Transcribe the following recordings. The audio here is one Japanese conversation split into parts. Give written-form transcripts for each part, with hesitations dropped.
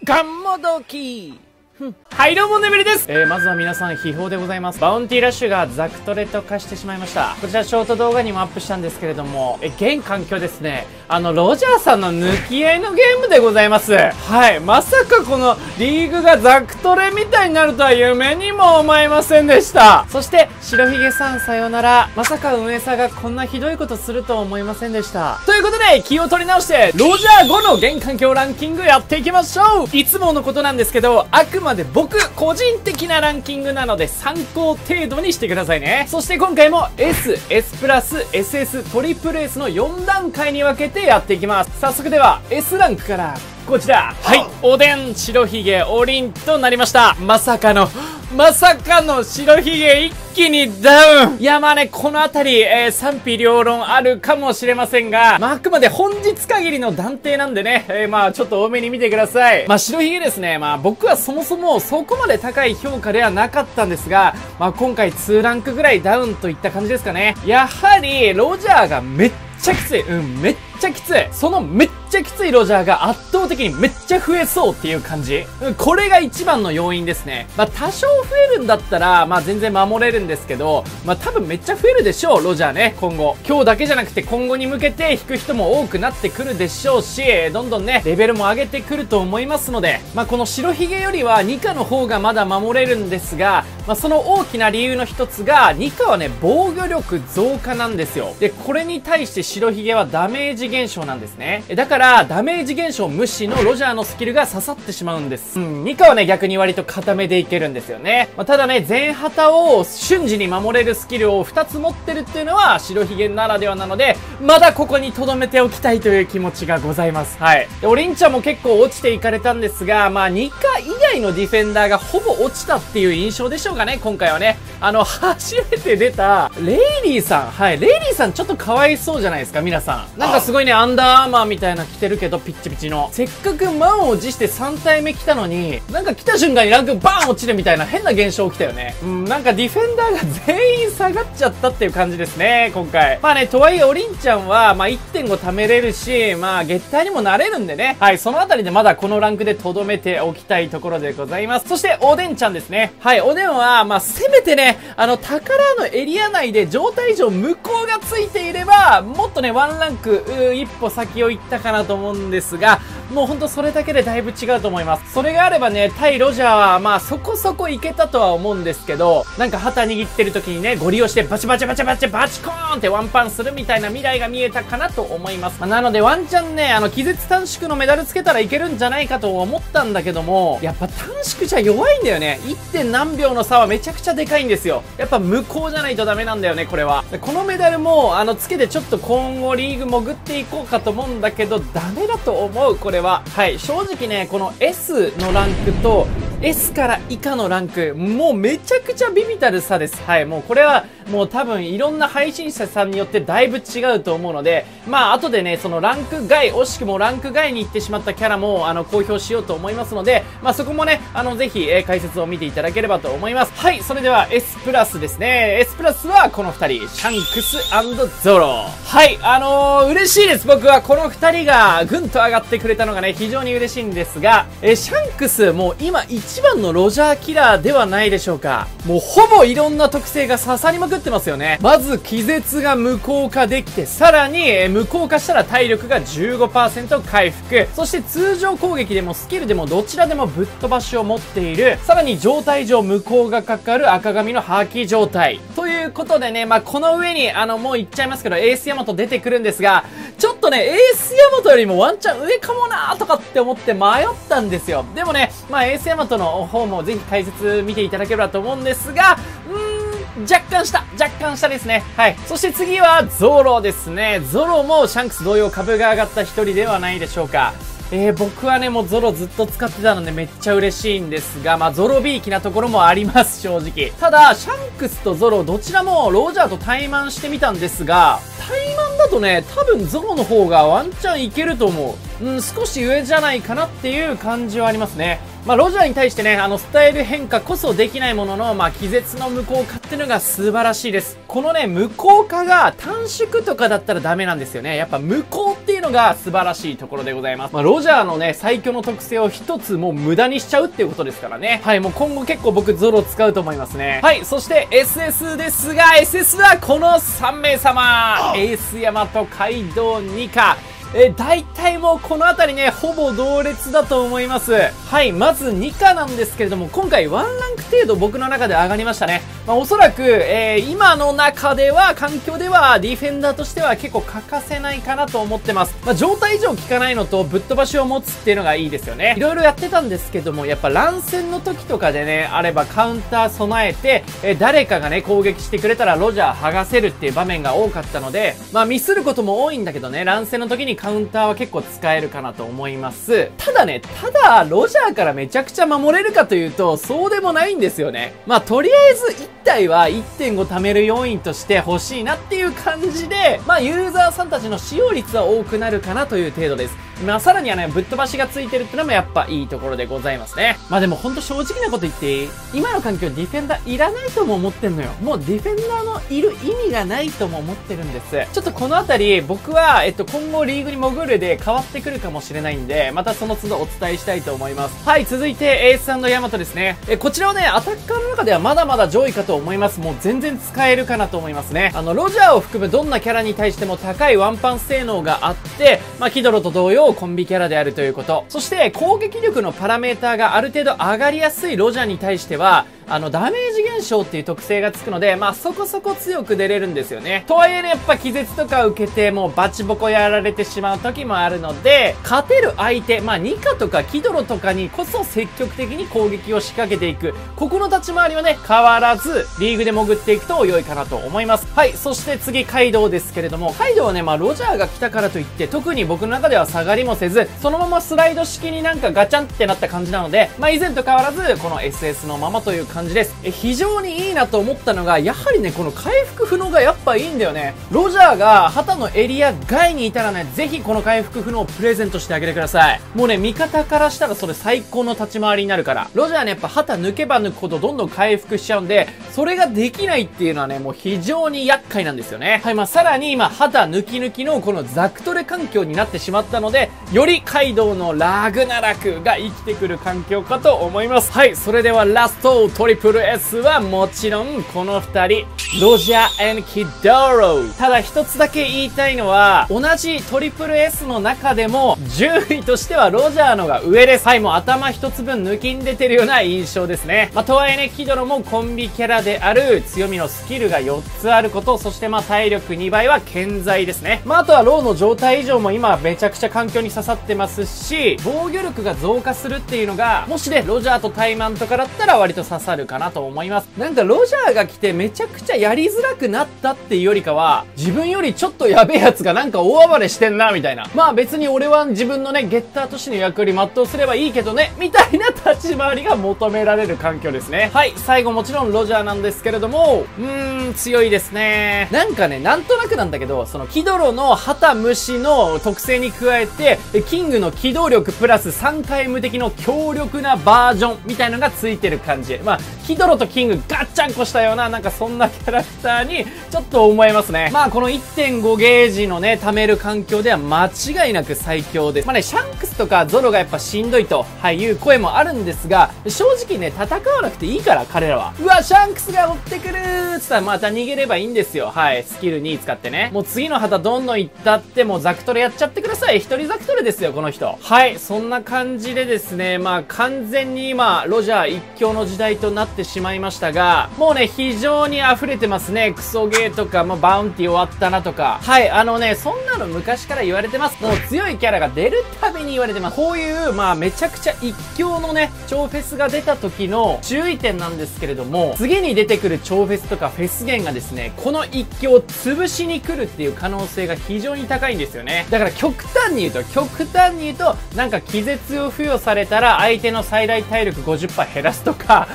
ガンモドキはいどうもねべりです。まずは皆さん秘宝でございます。バウンティーラッシュがザクトレと化してしまいました。こちらショート動画にもアップしたんですけれども、現環境ですね、ロジャーさんの抜き合いのゲームでございます。はい、まさかこのリーグがザクトレみたいになるとは夢にも思いませんでした。そして白ひげさんさようなら。まさか運営さんがこんなひどいことするとは思いませんでした。ということで気を取り直してロジャー5の現環境ランキングやっていきましょう。いつものことなんですけど、あくまで僕個人的なランキングなので参考程度にしてくださいね。そして今回も S、S プラス、SS、トリプル S の4段階に分けてやっていきます。早速では S ランクからこちら。はい、おでん、白ひげ、おりんとなりました。まさかの白ひげ一気にダウン。いやまあね、このあたり、賛否両論あるかもしれませんが、まああくまで本日限りの断定なんでね、まあちょっと多めに見てください。まあ白ひげですね、まあ僕はそもそもそこまで高い評価ではなかったんですが、まあ今回2ランクぐらいダウンといった感じですかね。やはり、ロジャーがめっちゃきつい。めっちゃきつい。そのめっちゃきついロジャーが圧倒的にめっちゃ増えそうっていう感じ。これが一番の要因ですね。まあ多少増えるんだったら、まあ全然守れるんですけど、まあ多分めっちゃ増えるでしょう、ロジャーね、今後。今日だけじゃなくて今後に向けて引く人も多くなってくるでしょうし、どんどんね、レベルも上げてくると思いますので、まあこの白ひげよりはニカの方がまだ守れるんですが、まあその大きな理由の一つが、ニカはね、防御力増加なんですよ。で、これに対して白ひげはダメージ減少なんですね。だから、ダメージ減少無視のロジャーのスキルが刺さってしまうんです。ニカはね、逆に割と固めでいけるんですよね。まあ、ただね、全旗を瞬時に守れるスキルを2つ持ってるっていうのは白ひげならではなので、まだここに留めておきたいという気持ちがございます。はい。で、オリンちゃんも結構落ちていかれたんですが、まあ、ニカ以外のディフェンダーがほぼ落ちたっていう印象でしょうかね、今回はね。初めて出た、レイリーさん。はい。レイリーさんちょっとかわいそうじゃないですか、皆さん。なんかすごいね、アンダーアーマーみたいな着てるけど、ピッチピチの。せっかく満を持して3体目来たのに、なんか来た瞬間にランクバーン落ちるみたいな変な現象起きたよね。なんかディフェンダーが全員下がっちゃったっていう感じですね、今回。まあね、とはいえ、オリンちゃんは、まあ 1.5 貯めれるし、まあ月帯にもなれるんでね。はい、そのあたりでまだこのランクで留めておきたいところでございます。そして、おでんちゃんですね。はい、おでんは、まあせめてね、宝のエリア内で状態上無効がついていれば、もっとね、ワンランク、一歩先を行ったかなと思うんですが、もうほんとそれだけでだいぶ違うと思います。それがあればね、対ロジャーは、まあそこそこいけたとは思うんですけど、なんか旗握ってる時にね、ゴリ押してバチバチバチバチバチコーンってワンパンするみたいな未来が見えたかなと思います。なのでワンチャンね、気絶短縮のメダルつけたらいけるんじゃないかと思ったんだけども、やっぱ短縮じゃ弱いんだよね。1. 何秒の差はめちゃくちゃでかいんですよ。やっぱ無効じゃないとダメなんだよね、これは。このメダルも、つけてちょっと今後リーグ潜っていこうかと思うんだけど、ダメだと思う、これは。はい、正直ね、この S のランクと、S から以下のランク、もうめちゃくちゃビビたる差です。はい、もうこれは、もう多分いろんな配信者さんによってだいぶ違うと思うので、まあ後でね、そのランク外、惜しくもランク外に行ってしまったキャラも、公表しようと思いますので、まあそこもね、ぜひ、解説を見ていただければと思います。はい、それでは S プラスですね。S プラスはこの2人、シャンクス&ゾロ。はい、嬉しいです。僕はこの2人がぐんと上がってくれたのがね、非常に嬉しいんですが、シャンクス、もう今一番のロジャーキラーではないでしょうか。もうほぼいろんな特性が刺さりまくってますよね。まず気絶が無効化できて、さらに無効化したら体力が 15% 回復。そして通常攻撃でもスキルでもどちらでもぶっ飛ばしを持っている。さらに状態上無効がかかる赤髪の破棄状態。ということでね、まあ、この上にもう言っちゃいますけど、エースヤマト出てくるんですが、ちょっとね、エースヤマトよりもワンチャン上かもなーとかって思って迷ったんですよ。でもね、まあ、エースヤマトの方もぜひ解説見ていただければと思うんですが、若干下ですね。はい。そして次はゾロですね。ゾロもシャンクス同様株が上がった一人ではないでしょうか。僕はね、もうゾロずっと使ってたのでめっちゃ嬉しいんですが、まあゾロ B 気なところもあります、正直。ただ、シャンクスとゾロどちらもロジャーと対マンしてみたんですが、対マンだとね、多分ゾロの方がワンチャンいけると思う。 少し上じゃないかなっていう感じはありますね。ロジャーに対してね、スタイル変化こそできないものの、気絶の無効化っていうのが素晴らしいです。このね、無効化が短縮とかだったらダメなんですよね。やっぱ無効っていうのが素晴らしいところでございます。ロジャーのね、最強の特性を一つもう無駄にしちゃうっていうことですからね。はい、もう今後結構僕ゾロ使うと思いますね。はい、そして SS ですが、SS はこの3名様。エースヤマト、カイドウ、ニカ。大体もうこの辺りね、ほぼ同列だと思います。はい、まず2課なんですけれども、今回1ランク程度僕の中で上がりましたね。おそらく、今の中では、環境では、ディフェンダーとしては結構欠かせないかなと思ってます。状態異常効かないのと、ぶっ飛ばしを持つっていうのがいいですよね。いろいろやってたんですけども、やっぱ乱戦の時とかでね、あればカウンター備えて、誰かがね、攻撃してくれたらロジャー剥がせるっていう場面が多かったので、ミスることも多いんだけどね、乱戦の時にカウンターは結構使えるかなと思います。ただね、ロジャーからめちゃくちゃ守れるかというと、そうでもないんですよね。とりあえず1体は 1.5 貯める要因として欲しいなっていう感じで、ユーザーさんたちの使用率は多くなるかなという程度です。さらにはね、ぶっ飛ばしがついてるってのもやっぱいいところでございますね。でもほんと正直なこと言っていい？今の環境ディフェンダーいらないとも思ってんのよ。もうディフェンダーのいる意味がないとも思ってるんです。ちょっとこのあたり、僕は、今後リーグに潜るで変わってくるかもしれないんで、またその都度お伝えしたいと思います。はい、続いてエース&ヤマトですね。こちらはね、アタッカーの中ではまだまだ上位かと思います。もう全然使えるかなと思いますね。ロジャーを含むどんなキャラに対しても高いワンパン性能があって、キドロと同様コンビキャラであるということ。そして攻撃力のパラメーターがある程度上がりやすいロジャーに対しては、ダメージ減少っていう特性がつくので、そこそこ強く出れるんですよね。とはいえね、やっぱ気絶とか受けて、もうバチボコやられてしまう時もあるので、勝てる相手、ニカとかキドロとかにこそ積極的に攻撃を仕掛けていく。ここの立ち回りはね、変わらず、リーグで潜っていくと良いかなと思います。はい、そして次、カイドウですけれども、カイドウはね、ロジャーが来たからといって、特に僕の中では下がりもせず、そのままスライド式になんかガチャンってなった感じなので、以前と変わらず、この SS のままという感じです。非常にいいなと思ったのが、やはりね、この回復不能がやっぱいいんだよね。ロジャーが旗のエリア外にいたらね、ぜひこの回復不能をプレゼントしてあげてください。もうね、味方からしたらそれ最高の立ち回りになるから。ロジャーね、やっぱ旗抜けば抜くほどどんどん回復しちゃうんで、それができないっていうのはね、もう非常に厄介なんですよね。はい、さらに今、旗抜き抜きのこのザクトレ環境になってしまったので、よりカイドウのラグナラクが生きてくる環境かと思います。はい、それではラスト、トリプル S はもちろんこの二人、ロジャー&キドロ。ただ一つだけ言いたいのは、同じトリプル S の中でも、順位としてはロジャーのが上です。はい、もう頭一つ分抜きん出てるような印象ですね。とはいえね、キドロもコンビキャラである強みのスキルが4つあること、そして体力2倍は健在ですね。あとはローの状態異常も今めちゃくちゃ環境に刺さってますし、防御力が増加するっていうのが、もしね、ロジャーとタイマンとかだったら割と刺さるかなと思います。なんかロジャーが来てめちゃくちゃやりづらくなったっていうよりかは、自分よりちょっとやべえやつがなんか大暴れしてんな、みたいな。別に俺は自分のね、ゲッターとしての役割全うすればいいけどね、みたいな立ち回りが求められる環境ですね。はい、最後もちろんロジャーなんですけれども、強いですね。なんかね、なんとなくなんだけど、そのキドロの旗虫の特性に加えて、キングの機動力プラス3回無敵の強力なバージョンみたいなのがついてる感じ。キドロとキングガッチャンコしたような、なんかそんなキャラクターにちょっと思えますね。この 1.5 ゲージのね、貯める環境では間違いなく最強です。シャンクスとかゾロがやっぱしんどいと、いう声もあるんですが、正直ね、戦わなくていいから、彼らは。うわ、シャンクスが追ってくるーつったらまた逃げればいいんですよ。はい、スキル2使ってね。もう次の旗どんどん行ったって、もうザクトレやっちゃってください。一人ザクトレですよ、この人。はい、そんな感じでですね、完全に今、ロジャー一強の時代となってしまいましたが、もうね、非常に溢れてますね。クソゲーとか、バウンティ終わったなとか。はい、そんなの昔から言われてます。もう強いキャラが出るたびに言われてます。こういう、めちゃくちゃ一強のね、超フェスが出た時の注意点なんですけれども、次に出てくる超フェスとかフェスゲンがですね、この一強を潰しに来るっていう可能性が非常に高いんですよね。だから極端に言うと、なんか気絶を付与されたら相手の最大体力 50% 減らすとか、わか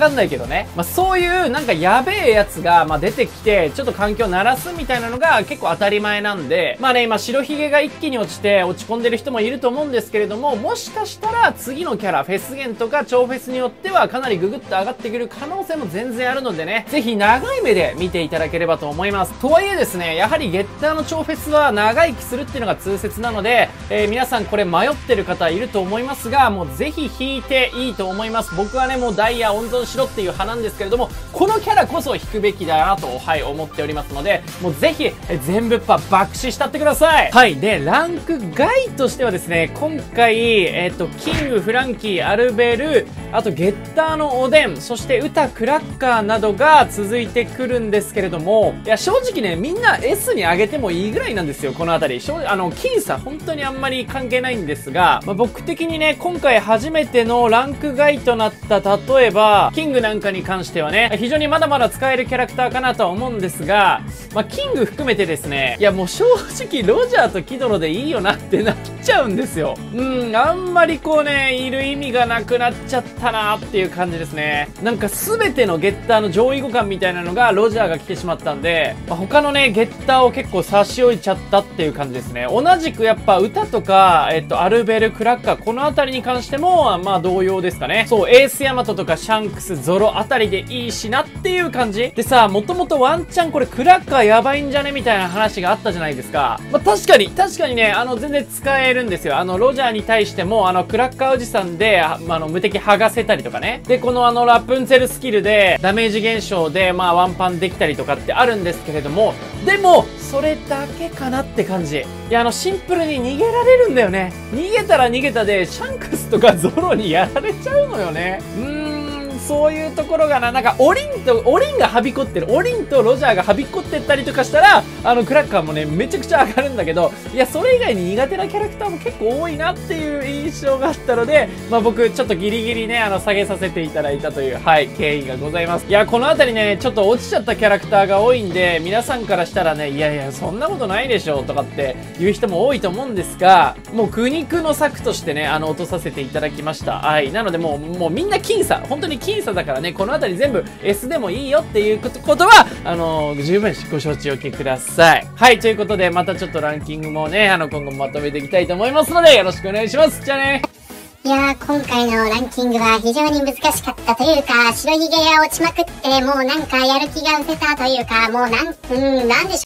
んないけどね。まあ、そういうなんかやべえやつが、まあ、出てきて、ちょっと環境鳴らすみたいなのが結構当たり前なんで、まあね、今白ひげが一気に落ちて落ち込んでる人もいると思うんですけれども、もしかしたら次のキャラ、フェスゲンとか超フェスによってはかなりググッと上がってくる可能性も全然あるのでね、ぜひ長い目で見ていただければと思います。とはいえですね、やはりゲッターの超フェスは長生きするっていうのが通説なので、皆さんこれ迷ってる方いると思いますが、もうぜひ引いていいと思います。僕はね、もうダイヤ温存しろっていう派なんですけれども、このキャラこそ引くべきだなと、はい、思っておりますので、もうぜひ、全部爆死したってください。はい。で、ランク外としてはですね、今回、キング、フランキー、アルベル、あとゲッターのおでん、そして歌、クラッカーなどが続いてくるんですけれども、いや、正直ね、みんな S に上げてもいいぐらいなんですよ、このあたり。僅差、本当にあんまり関係ないんですが、まあ、僕的にね、今回初めてのランク外となった、例えば、キングなんかに関してはね、非常にまだまだ使えるキャラクターかなとは思うんですが、まあ、キング含めてですね、いや、もう正直、ロジャーとキドロでいいよなってなっちゃうんですよ。あんまりこうね、いる意味がなくなっちゃったなっていう感じですね。なんか全てのゲッターの上位互換みたいなのがロジャーが来てしまったんで、まあ、他のね、ゲッターを結構差し置いちゃったっていう感じですね。同じくやっぱ歌とか、アルベル、クラッカー、このあたりに関しても、まあ同様ですかね。そう、エースヤマトとかシャンクス、ゾロあたりでいいしなっていう感じでさ、もともとワンチャンこれクラッカーやばいんじゃねみたいな話があったじゃないですか。まあ確かにね、全然使えるんですよ。ロジャーに対しても、クラッカーおじさんで、無敵剥がせたりとかね。で、このラプンツェルスキルで、ダメージ減少で、まあワンパンできたりとかってあるんですけれども、でも、それだけかなって感じ。いや、シンプルに逃げられるんだよね。逃げたら逃げたで、シャンクスとかゾロにやられちゃうのよね。そういうところがなんか、オリンがはびこってる。オリンとロジャーがはびこってったりとかしたら、クラッカーもね、めちゃくちゃ上がるんだけど、いや、それ以外に苦手なキャラクターも結構多いなっていう印象があったので、まあ僕、ちょっとギリギリね、下げさせていただいたという、はい、経緯がございます。いや、このあたりね、ちょっと落ちちゃったキャラクターが多いんで、皆さんからしたらね、いやいや、そんなことないでしょ、とかって言う人も多いと思うんですが、もう苦肉の策としてね、落とさせていただきました。はい。なのでもうみんな僅差。本当に僅差だからね、このあたり全部 S でもいいよっていうことは、十分ご承知おきください。はい、ということで、またちょっとランキングもね、今後まとめていきたいと思いますので、よろしくお願いします。じゃあね。 いやー、今回のランキングは非常に難しかったというか、白ひげが落ちまくって、もうなんかやる気が失せたというか、もうなんでしょう。